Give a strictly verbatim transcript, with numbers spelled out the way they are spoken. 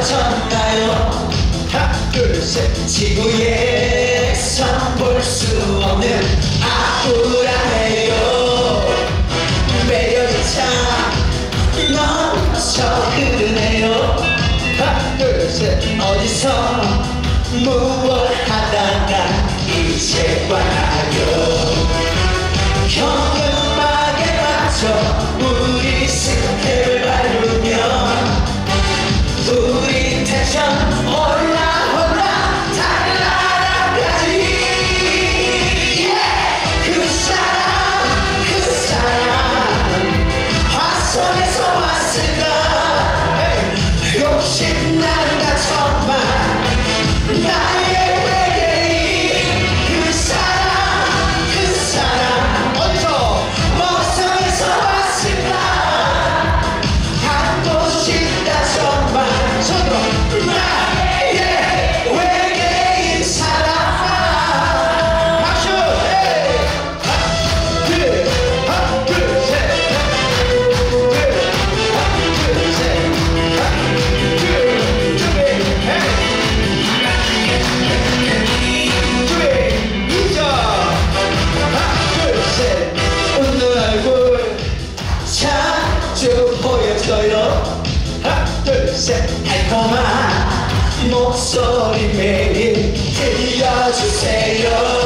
잊혀졌나요? 하나 둘셋 지구에선 볼 수 없는 아우라네요. 매력이 참 넘쳐 흐르네요. 하나 둘셋 어디서 무엇 하다가 이제 와요. 현금막에 맞춰 우리 스텝을 밟으면 우리 텐션 올라 올라 달라라까지. yeah! 그 사람 그 사람 화성에서 왔을까. hey! 욕심난다 정말 나의 외계인. 그 사람 그 사람 어디서 목성에서 왔을까. 갖고 싶다 정말 손으로 나의 외계인 사람. 박수. 에이! 하나 둘 하나 둘셋 하나 둘셋 하나 둘 준비 헤이 준비 이자 하나 둘셋 웃는 얼굴 자주 보여줘요. 하나 둘셋 달콤한 목소리 매일 들려주세요.